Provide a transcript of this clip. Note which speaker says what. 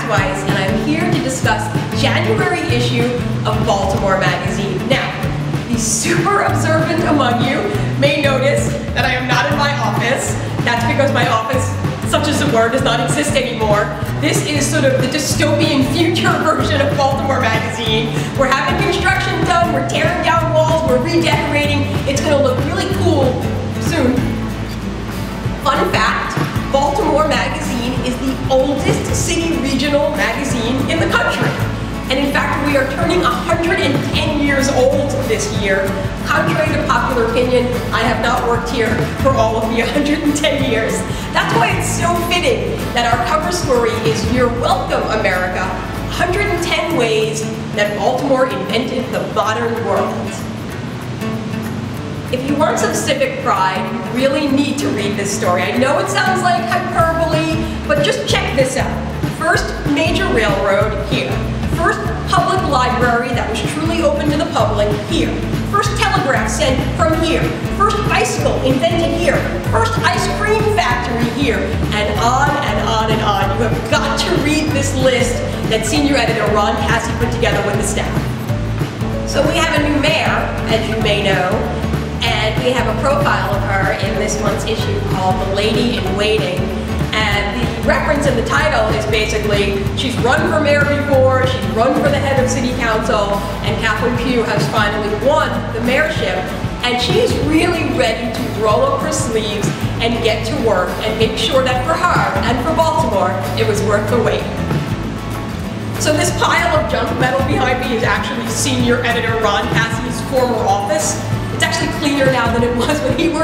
Speaker 1: Weiss, and I'm here to discuss the January issue of Baltimore magazine. Now, the super observant among you may notice that I am not in my office. That's because my office, such as the word, does not exist anymore. This is sort of the dystopian future version of Baltimore magazine. We're having construction done, we're tearing down walls, we're redecorating. It's going to look really cool soon. Fun fact, Baltimore magazine is the oldest city regional magazine in the country. And in fact, we are turning 110 years old this year. Contrary to popular opinion, I have not worked here for all of the 110 years. That's why it's so fitting that our cover story is You're Welcome, America, 110 Ways that Baltimore Invented the Modern World. If you want some civic pride, you really need to read this story. I know it sounds like hyperbole, but just check this out. First major railroad, here. First public library that was truly open to the public, here. First telegraph sent from here. First bicycle invented here. First ice cream factory here. And on and on and on. You have got to read this list that senior editor Ron Cassie put together with the staff. So we have a new mayor, as you may know, and we have a profile of her in this month's issue called The Lady in Waiting. And the reference in the title is basically, she's run for mayor before, she's run for the head of city council, and Kathleen Pugh has finally won the mayorship. And she's really ready to roll up her sleeves and get to work and make sure that for her and for Baltimore, it was worth the wait. So this pile of junk metal behind me is actually senior editor Ron Cassie's former office. It's actually cleaner now than it was when he